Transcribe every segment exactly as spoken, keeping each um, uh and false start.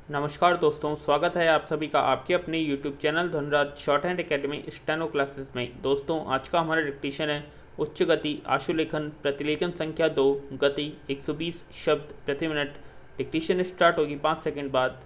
नमस्कार दोस्तों, स्वागत है आप सभी का आपके अपने YouTube channel Dhanraj shorthand academy steno classes में। दोस्तों, आज का हमारा डिक्टेशन है उच्च गति आशुलेखन प्रतिलेखन संख्या दो, गति एक सौ बीस शब्द प्रति मिनट। डिक्टेशन स्टार्ट होगी पाँच सेकंड बाद।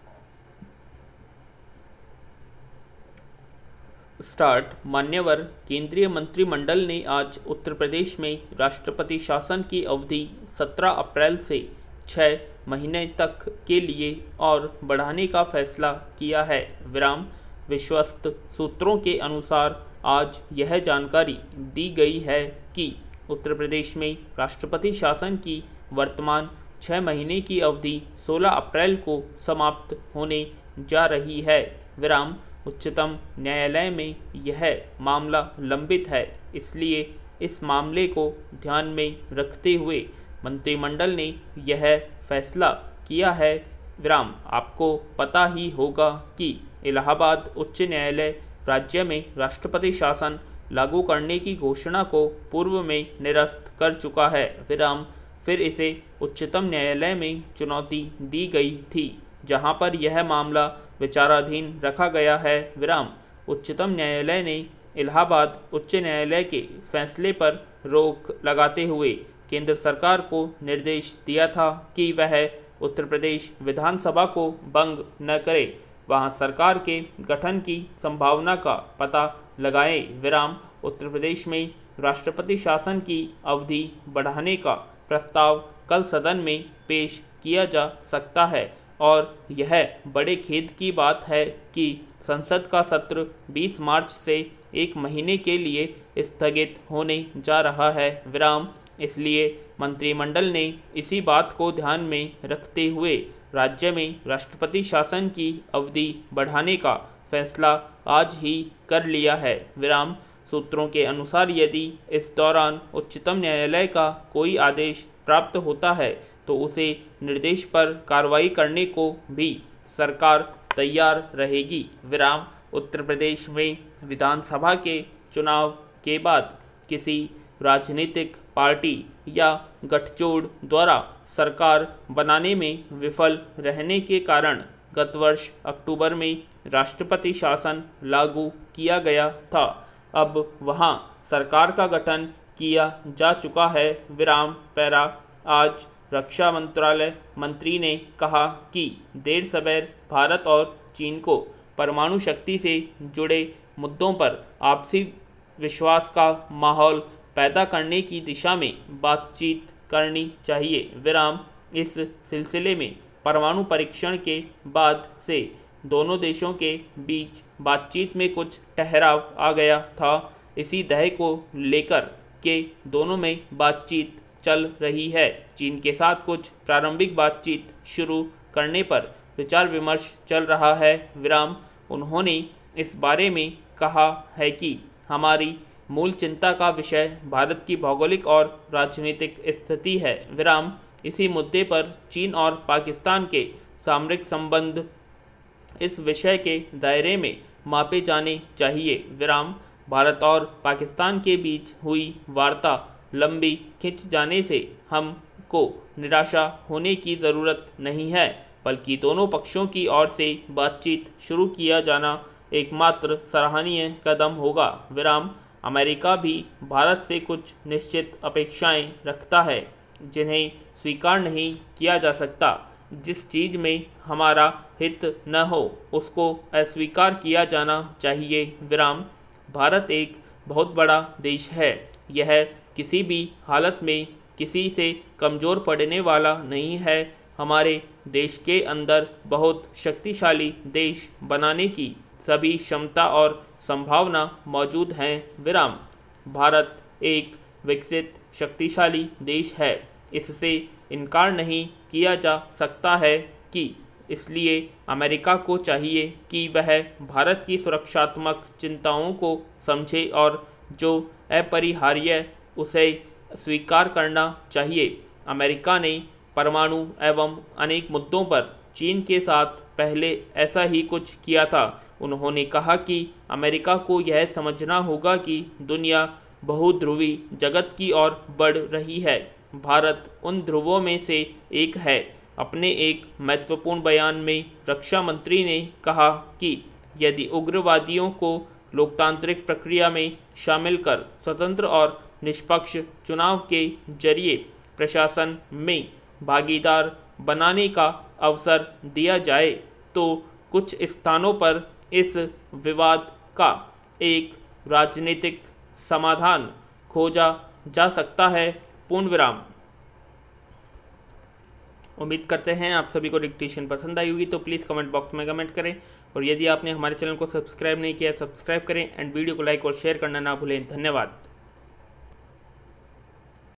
स्टार्ट। मान्यवर केंद्रीय मंत्रिमंडल ने आज उत्तर प्रदेश में राष्ट्रपति शासन की अवधि सत्रह अप्रैल से छः महीने तक के लिए और बढ़ाने का फैसला किया है। विराम। विश्वस्त सूत्रों के अनुसार आज यह जानकारी दी गई है कि उत्तर प्रदेश में राष्ट्रपति शासन की वर्तमान छः महीने की अवधि सोलह अप्रैल को समाप्त होने जा रही है। विराम। उच्चतम न्यायालय में यह मामला लंबित है, इसलिए इस मामले को ध्यान में रखते हुए मंत्रिमंडल ने यह फैसला किया है। विराम। आपको पता ही होगा कि इलाहाबाद उच्च न्यायालय राज्य में राष्ट्रपति शासन लागू करने की घोषणा को पूर्व में निरस्त कर चुका है। विराम। फिर इसे उच्चतम न्यायालय में चुनौती दी गई थी, जहां पर यह मामला विचाराधीन रखा गया है। विराम। उच्चतम न्यायालय ने इलाहाबाद उच्च न्यायालय के फैसले पर रोक लगाते हुए केंद्र सरकार को निर्देश दिया था कि वह उत्तर प्रदेश विधानसभा को भंग न करे, वहां सरकार के गठन की संभावना का पता लगाए। विराम। उत्तर प्रदेश में राष्ट्रपति शासन की अवधि बढ़ाने का प्रस्ताव कल सदन में पेश किया जा सकता है और यह बड़े खेद की बात है कि संसद का सत्र बीस मार्च से एक महीने के लिए स्थगित होने जा रहा है। विराम। इसलिए मंत्रिमंडल ने इसी बात को ध्यान में रखते हुए राज्य में राष्ट्रपति शासन की अवधि बढ़ाने का फैसला आज ही कर लिया है। विराम। सूत्रों के अनुसार यदि इस दौरान उच्चतम न्यायालय का कोई आदेश प्राप्त होता है तो उसे निर्देश पर कार्रवाई करने को भी सरकार तैयार रहेगी। विराम। उत्तर प्रदेश में विधानसभा के चुनाव के बाद किसी राजनीतिक पार्टी या गठजोड़ द्वारा सरकार बनाने में विफल रहने के कारण गत वर्ष अक्टूबर में राष्ट्रपति शासन लागू किया गया था। अब वहां सरकार का गठन किया जा चुका है। विराम। पैरा। आज रक्षा मंत्रालय मंत्री ने कहा कि देर सवेर भारत और चीन को परमाणु शक्ति से जुड़े मुद्दों पर आपसी विश्वास का माहौल पैदा करने की दिशा में बातचीत करनी चाहिए। विराम। इस सिलसिले में परमाणु परीक्षण के बाद से दोनों देशों के बीच बातचीत में कुछ ठहराव आ गया था। इसी दह को लेकर के दोनों में बातचीत चल रही है। चीन के साथ कुछ प्रारंभिक बातचीत शुरू करने पर विचार विमर्श चल रहा है। विराम। उन्होंने इस बारे में कहा है कि हमारी मूल चिंता का विषय भारत की भौगोलिक और राजनीतिक स्थिति है। विराम। इसी मुद्दे पर चीन और पाकिस्तान के सामरिक संबंध इस विषय के दायरे में मापे जाने चाहिए। विराम। भारत और पाकिस्तान के बीच हुई वार्ता लंबी खिंच जाने से हमको निराशा होने की ज़रूरत नहीं है, बल्कि दोनों पक्षों की ओर से बातचीत शुरू किया जाना एकमात्र सराहनीय कदम होगा। विराम। अमेरिका भी भारत से कुछ निश्चित अपेक्षाएं रखता है जिन्हें स्वीकार नहीं किया जा सकता। जिस चीज़ में हमारा हित न हो उसको अस्वीकार किया जाना चाहिए। विराम। भारत एक बहुत बड़ा देश है, यह किसी भी हालत में किसी से कमज़ोर पड़ने वाला नहीं है। हमारे देश के अंदर बहुत शक्तिशाली देश बनाने की सभी क्षमता और संभावना मौजूद हैं। विराम। भारत एक विकसित शक्तिशाली देश है, इससे इनकार नहीं किया जा सकता है कि इसलिए अमेरिका को चाहिए कि वह भारत की सुरक्षात्मक चिंताओं को समझे और जो अपरिहार्य उसे स्वीकार करना चाहिए। अमेरिका ने परमाणु एवं अनेक मुद्दों पर चीन के साथ पहले ऐसा ही कुछ किया था। उन्होंने कहा कि अमेरिका को यह समझना होगा कि दुनिया बहुध्रुवी जगत की ओर बढ़ रही है। भारत उन ध्रुवों में से एक है। अपने एक महत्वपूर्ण बयान में रक्षा मंत्री ने कहा कि यदि उग्रवादियों को लोकतांत्रिक प्रक्रिया में शामिल कर स्वतंत्र और निष्पक्ष चुनाव के जरिए प्रशासन में भागीदार बनाने का अवसर दिया जाए तो कुछ स्थानों पर इस विवाद का एक राजनीतिक समाधान खोजा जा सकता है। पूर्ण विराम। उम्मीद करते हैं आप सभी को डिक्टेशन पसंद आई होगी, तो प्लीज़ कमेंट बॉक्स में कमेंट करें, और यदि आपने हमारे चैनल को सब्सक्राइब नहीं किया सब्सक्राइब करें, एंड वीडियो को लाइक और शेयर करना ना भूलें। धन्यवाद।